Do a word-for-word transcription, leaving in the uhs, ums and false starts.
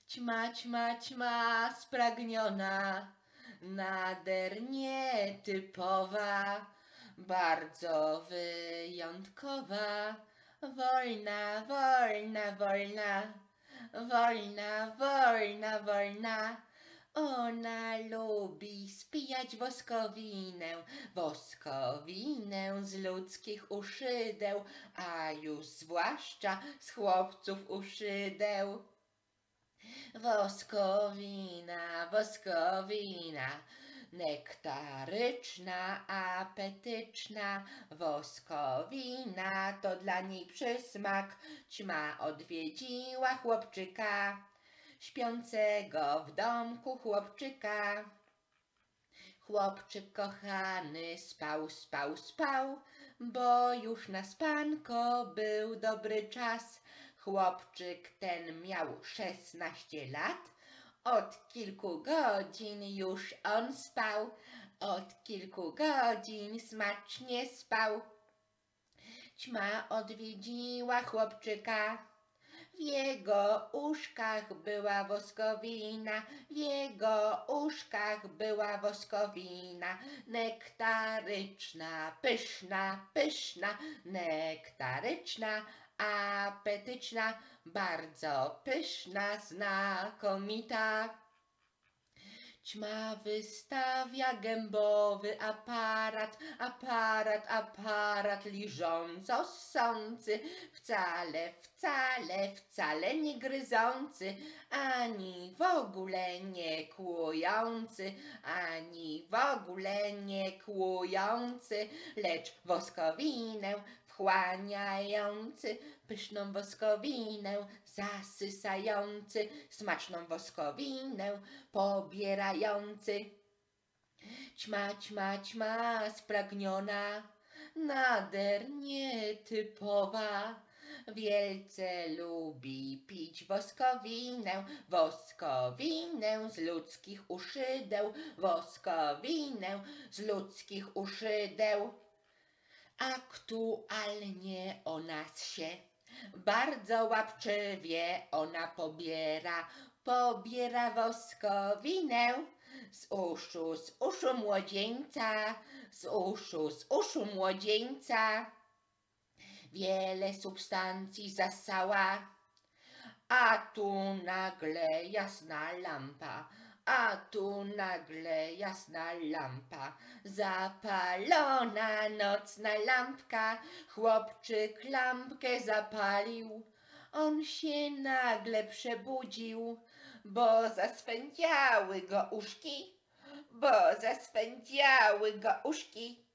Ćma, ćma, ćma spragniona, nader nietypowa, bardzo wyjątkowa, wolna, wolna, wolna, wolna, wolna, wolna. Ona lubi spijać woskowinę, woskowinę z ludzkich uszydeł, a już zwłaszcza z chłopców uszydeł. Woskowina, woskowina, nektaryczna, apetyczna, woskowina to dla niej przysmak. Ćma odwiedziła chłopczyka, śpiącego w domku chłopczyka. Chłopczyk kochany spał, spał, spał, bo już na spanko był dobry czas. Chłopczyk ten miał szesnaście lat, od kilku godzin już on spał, od kilku godzin smacznie spał. Ćma odwiedziła chłopczyka, w jego uszkach była woskowina, w jego uszkach była woskowina, nektaryczna, pyszna, pyszna, nektaryczna, apetyczna, bardzo pyszna, znakomita. Ćma wystawia gębowy aparat, aparat, aparat liżąco ssący, wcale, wcale, wcale nie gryzący, ani w ogóle nie kłujący, ani w ogóle nie kłujący, lecz woskowinę wchłaniający, pyszną woskowinę zasysający, smaczną woskowinę pobierający. Ćma, ćma, ćma spragniona, nader nietypowa, wielce lubi pić woskowinę, woskowinę z ludzkich uszydeł, woskowinę z ludzkich uszydeł. Aktualnie o nas się bardzo łapczywie ona pobiera, pobiera woskowinę z uszu, z uszu młodzieńca, z uszu, z uszu młodzieńca. Wiele substancji zasała, a tu nagle jasna lampa, a tu nagle jasna lampa, zapalona nocna lampka, chłopczyk lampkę zapalił, on się nagle przebudził, bo zaswędziały go uszki, bo zaswędziały go uszki.